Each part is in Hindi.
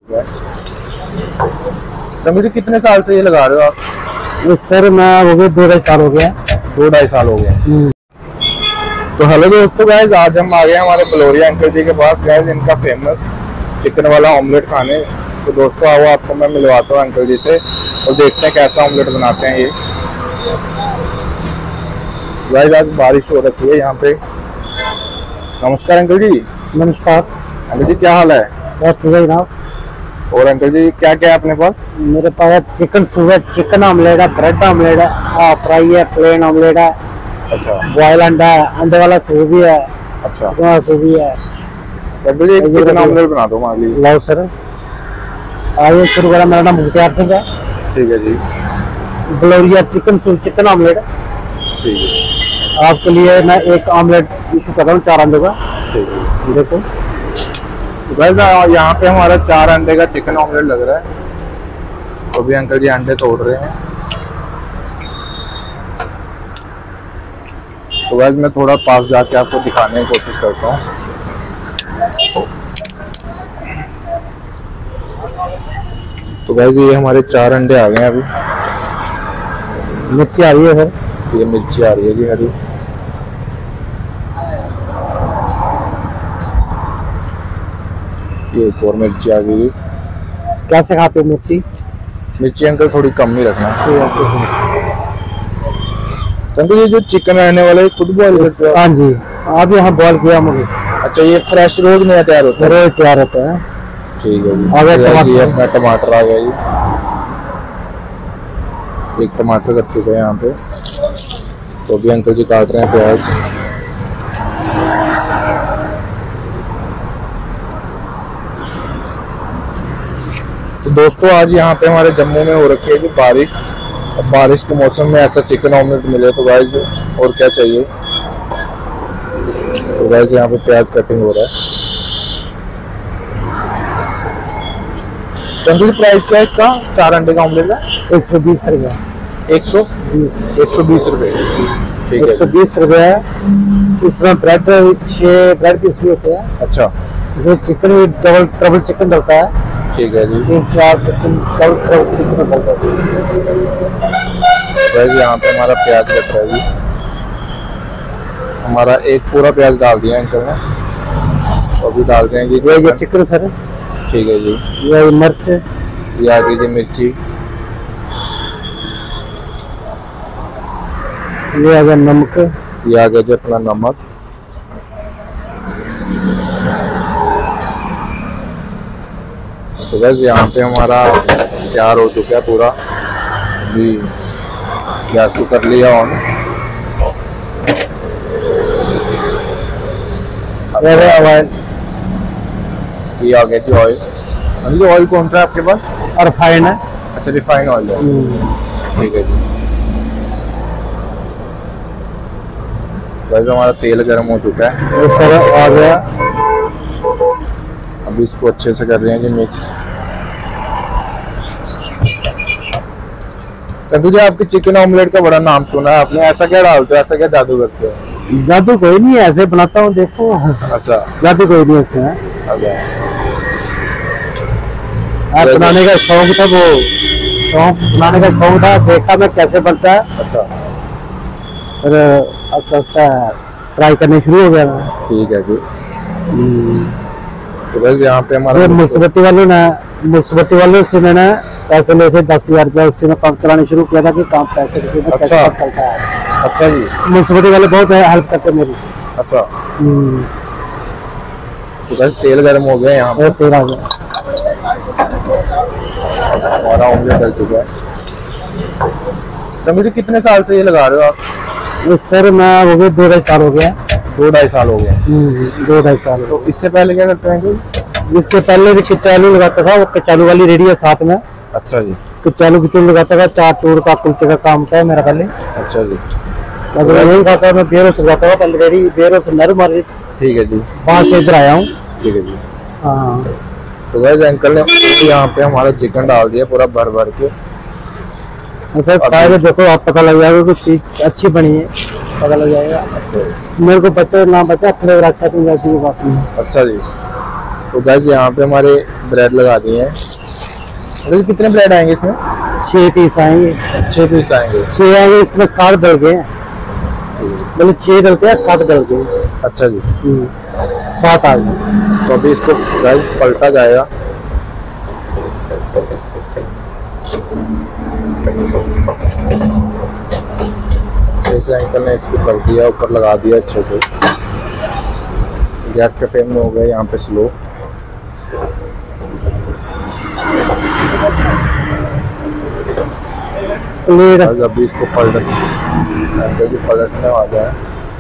तो मुझे कितने साल से ये लगा रहे हो आप? सर मैं हो गए 2-2.5 साल हो गया। 2-2.5 साल हो गया। तो हेलो दोस्तों, गाइस आज हम आ गए हमारे बलोरिया अंकल जी के पास। गाइस इनका फेमस चिकन वाला ऑमलेट खाने। तो दोस्तों आओ, आपको मैं मिलवाता हूँ अंकल जी से और देखते हैं कैसा ऑमलेट बनाते हैं ये। गाइस आज बारिश हो रही है यहाँ पे। नमस्कार अंकल जी। नमस्कार अंकल जी, क्या हाल है? बहुत ठीक है जनाब। और अंकल जी क्या क्या है अपने पास? मेरे पास है चिकन सूप, चिकन ऑमलेट है, ब्रेड ऑमलेट है, हाफ फ्राई है, प्लेन ऑमलेट है, अच्छा बॉयल अंडा है, अंडे वाला सूप भी है, अच्छा सूप भी है। अंकल जी एक चिकन ऑमलेट बना दो हमारे लिए। लो सर, आइए शुरू करें। मेरा नाम मुख्तार सिंह है। ठीक है जी। Baloria chicken soup, chicken omelette. ठीक है, आपके लिए मैं एक ऑमलेट इशू कर रहा हूँ 4 अंडों का। ठीक है। देखो वैसे यहाँ पे हमारा 4 अंडे का चिकन ऑमलेट लग रहा है। तो भी अंकल जी अंडे तोड़ रहे हैं। तो वैसे मैं थोड़ा पास जाके आपको दिखाने की कोशिश करता हूँ। तो वैसे ये हमारे 4 अंडे आ गए हैं अभी। मिर्ची आ रही है सर, ये मिर्ची आ रही है जी हरी। ये एक और मिर्ची आ गई। कैसे खाते हो मिर्ची? मिर्ची अंकल थोड़ी कम ही रखना। अंकल ये जो चिकन रहने वाला है खुद बॉयल करते हो? हाँ जी, आप यहाँ बॉयल किया मुझे। अच्छा, ये फ्रेश रोज नया तैयार होता है? रोज तैयार होता है। ठीक है जी। टमाटर। ये अपना टमाटर आ गया जी। एक टमाटर कट चुका है यहाँ पे। तो भी अंकल जी काट रहे हैं प्याज। तो दोस्तों आज यहाँ पे हमारे जम्मू में हो रखी है जो बारिश। अब बारिश के मौसम में ऐसा चिकन ऑमलेट मिले तो गाइस और क्या चाहिए। तो गाइस यहाँ पे प्याज कटिंग हो रहा है। तो प्राइस क्या है इसका 4 अंडे का ऑमलेट का? 120 रुपये। 120 रुपये। ठीक है, 120 रुपये है। इसमें ब्रेड 6 ब्रेड पीस भी होते हैं। अच्छा, इसमें चिकन भी डबल चिकन डलता है। ठीक है जी। 3-4 चिकन डलता है। यहाँ पे हमारा प्याज कट रहा है जी। हमारा एक पूरा प्याज डाल दिया अंकल ने। तो अभी डाल रहे हैं जी ये चिकन सर। ठीक है जी। ये मिर्च, ये आ गई जी मिर्ची। ये आ गया नमक, ये आ गया जी अपना नमक। तो बस यहाँ पे हमारा तैयार हो चुका है पूरा। अभी गैस को कर लिया ऑन। ये आ गया जी ऑयल। अभी ऑयल कौन सा है आपके पास? रिफाइंड है। अच्छा, रिफाइंड ऑयल है। ठीक है जी। वैसे हमारा तेल गर्म हो चुका है। ये सर आ गया। अभी इसको अच्छे से कर रहे हैं जी मिक्स। जी आपके चिकन ऑमलेट का बड़ा नाम सुना है आपने, ऐसा क्या डालते हो, ऐसा क्या जादू करते हो? जादू कोई नहीं है, ऐसे बनाता हूँ देखो। अच्छा, जादू कोई नहीं ऐसे है। बनाने का शौक था, वो बनाने का शौक था, देखा मैं कैसे बनता है। अच्छा, फिर आस्ता आस्ता ट्राई करने शुरू हो गया मैं। ठीक है जी। तो बस यहाँ पे हमारा मुंसिपलिटी वालों से मैंने पैसे लिए थे 10,000 रुपया। उससे मैं काम चलाने शुरू किया था कि काम पैसे अच्छा चलता है। अच्छा जी। मुंसिपलिटी वाले बहुत हेल्प करते मेरी। अच्छा, तो बस तेल गर्म हो गया यहाँ पे। तेल आ गया, हमारा ऑमलेट डल चुका है। तो मुझे कितने साल से ये लगा रहे हो आप? सर मैं हो गए 2-2.5 साल हो गया। 2-2.5 साल हो गए। 2-2.5 साल। तो इससे पहले क्या करते हैं? जिसके पहले भी कचालू लगाता था, वो कचालू वाली रेडी है साथ में। अच्छा जी। कचालू लगाता था, 4 चूर का कुलचे का काम था मेरा पहले। अच्छा जी। अगर यही खाता मैं बेरों से जाता था पहले, रेडी बेरों से नर मार। ठीक है जी। वहाँ से इधर आया हूँ। ठीक है जी। हाँ, तो गाइस अंकल ने यहाँ पे हमारा चिकन डाल दिया पूरा भर भर के। सर खाए देखो, आप पता लग जाएगा कि चीज अच्छी बनी है, पता लग जाएगा। अच्छा, मेरे को बच्चे ना बच्चा अपने रखा तुम, ऐसी बात नहीं। अच्छा जी। तो गाइस यहाँ पे हमारे ब्रेड लगा दिए हैं। तो कितने ब्रेड आएंगे इसमें? 6 पीस आएंगे। 6 पीस आएंगे। 6 आएंगे, इसमें 7 डल गए हैं, मतलब 6 डलते हैं, 7 डल गए। अच्छा जी, 7 आ गए। तो अभी इसको गाइस पलटा जाएगा। जैसे अंकल ने इसको कर दिया, ऊपर लगा दिया अच्छे से। गैस का फ्लेम हो गया यहाँ पे स्लो। बस अभी इसको पलटने आ गया है।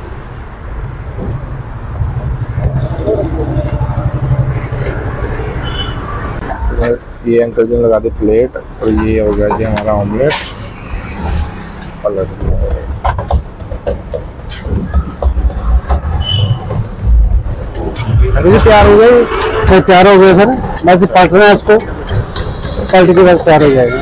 ये अंकल जी ने लगा दी प्लेट, और ये हो गया जी हमारा ऑमलेट। पलट अभी तैयार हो गए, तो तैयार हो गए सर। बस पलट रहे हैं इसको, पलट के बाद तैयार हो जाएगा।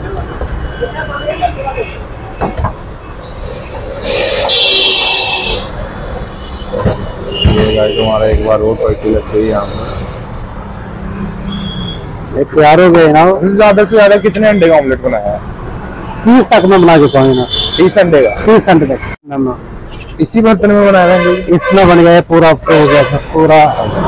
ये गाइस हमारा एक बार और पलटी लग गई यहाँ पे। ये तैयार हो गए ना। ज्यादा से ज्यादा कितने अंडे का ऑमलेट बनाया है? 30 तक मैं बना चुका हूँ ना। 30 अंडे का? 30 अंडे तक इसी बर्तन में बनाया है? इसमें बन गया पूरा, हो गया था पूरा।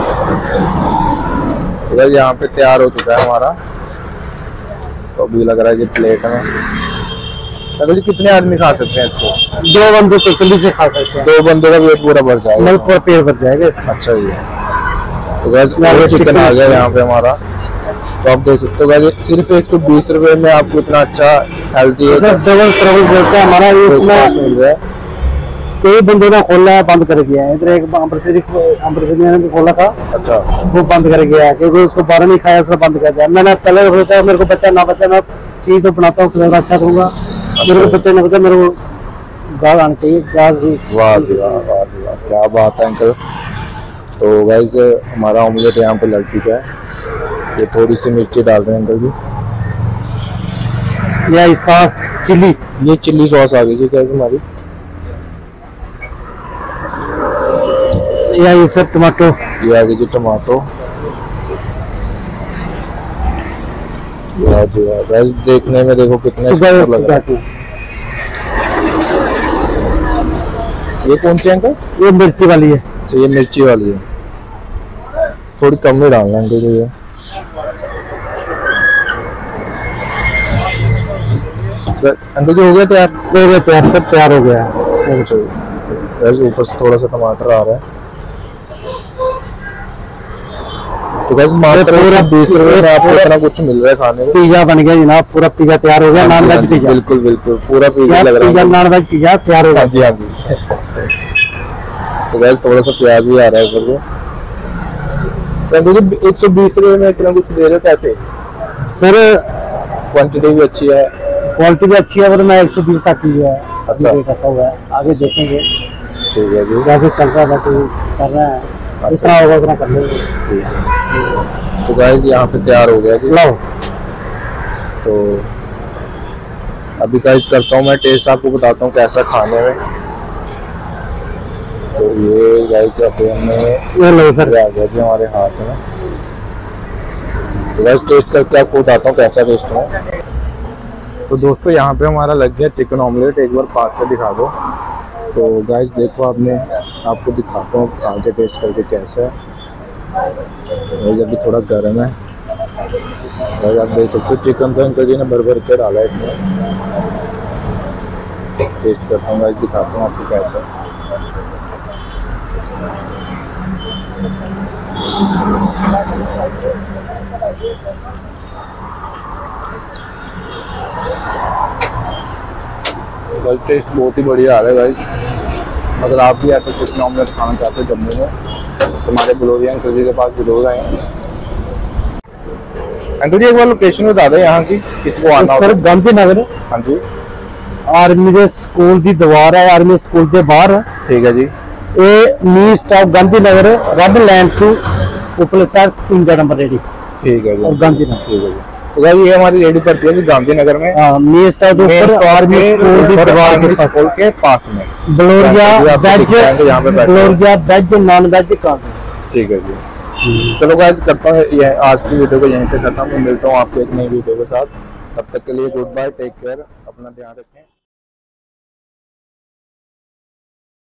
तो यहाँ पे तैयार हो चुका है हमारा। तो अभी लग रहा है कि प्लेट में। तो जी कितने आदमी खा सकते हैं इसको? 2 बंदे तसल्ली से खा सकते हैं। 2 बंदों का पेट पूरा भर जाएगा? मतलब पूरा पेट भर जाएगा इसमें। अच्छा जी। तो गाइस चिकन आ गया यहाँ पे हमारा। तो आप देख सकते हो गाइस, सिर्फ 120 रुपए में आपको इतना अच्छा हेल्थी डबल ट्रबल बोलता है हमारा। इसमें मिल रहा है। कई बंदों ने खोला है, बंद कर गया है। इधर एक अमृतसर ने भी खोला था। अच्छा। वो बंद कर गया है क्योंकि उसको बारह नहीं खाया, उसने बंद कर दिया। मैंने पहले सोचा है मेरे को बच्चा ना बच्चा, मैं चीज तो बनाता हूँ अच्छा दूंगा। मेरे को बच्चा ना बच्चा, मेरे को गाल आनी चाहिए। वाह जी वाह, वाह जी वाह, क्या बात है अंकल। तो गाइस हमारा ऑमलेट यहाँ पे लग चुका है। ये थोड़ी सी मिर्ची डाल रहे हैं अंकल जी। यह सॉस चिल्ली, ये चिल्ली सॉस आ गई जी गाइस हमारी। या ये सब टमाटो, ये आ गई जी टमाटो। वाह जी वाह गाइस, देखने में देखो कितने सुंदर लग रहा है। ये कौन सी अंकल? ये मिर्ची वाली है। अच्छा ये मिर्ची वाली है, थोड़ी कम में डालना अंकल जी। ये अंकल जी हो गया तैयार? हो गया तैयार, सब तैयार हो गया है। ऊपर से थोड़ा सा टमाटर आ रहा है। तो गाइस मात्र 20 रुपए में आपको इतना कुछ मिल रहा है खाने को। पिज्जा बन गया जनाब, पूरा पिज्जा तैयार हो गया। नॉन वेज पिज्जा, बिल्कुल बिल्कुल पूरा पिज्जा लग रहा है। नॉन वेज पिज्जा तैयार हो गया। जी हाँ जी। तो गाइस थोड़ा सा प्याज भी आ रहा है ऊपर से। 120 रुपए में इतना कुछ दे रहे हो कैसे सर? क्वांटिटी भी अच्छी है, क्वालिटी भी अच्छी है, पर मैं 120 तक की है। अच्छा रखा हुआ है, आगे देखेंगे। ठीक है जी, जैसे चल रहा है वैसे कर रहे हैं। जितना होगा उतना कर लेंगे। ठीक है। तो गाइस यहाँ पे तैयार हो गया जी। लो तो अभी गाइस करता हूँ मैं टेस्ट, आपको बताता हूँ कैसा खाने में। तो ये गाइस अभी हमने ये लो सर, आ गया जी हमारे हाथ में। तो गाइस टेस्ट करके आपको बताता हूँ कैसा टेस्ट है। तो दोस्तों यहाँ पे हमारा लग गया चिकन ऑमलेट, एक बार पास से दिखा दो। तो गाइस देखो आपको दिखाता हूँ खा के टेस्ट करके कैसा है। गाइस अभी थोड़ा गर्म है। गाइस आप देख सकते हो चिकन तो अंकल जी ने भर भर के डाला है इसमें। टेस्ट करता हूँ गाइस, दिखाता हूँ आपको कैसा है। गाइस टेस्ट बहुत ही बढ़िया आ रहा है गाइस। अगर आप भी ऐसा चिकन ऑमलेट खाना चाहते हो जम्मू में, तो हमारे बलोरिया अंकल जी के पास जरूर आए। अंकल जी एक बार लोकेशन बता दें यहाँ की, किसी को आना हो। सर गांधीनगर, हाँ जी, आर्मी के स्कूल की दीवार है, आर्मी स्कूल के बाहर। ठीक है जी। ये new stop Gandhinagar, red land to ऊपर साइड 3 नंबर रेडी। ठीक है जी, और गांधीनगर। ठीक है जी। तो गाइस ये हमारी रेडी पड़ती है गांधीनगर में। न्यू स्टॉप ऊपर आर्मी स्कूल की दीवार के पास में। बलोरिया वेज, यहाँ पे बलोरिया वेज नॉन वेज का। ठीक है जी। चलो गाइस, करता हूँ ये आज की वीडियो को यहीं पे खत्म। मैं मिलता हूँ आपको एक नई वीडियो के साथ। तब तक के लिए गुड बाय, टेक केयर, अपना ध्यान रखें।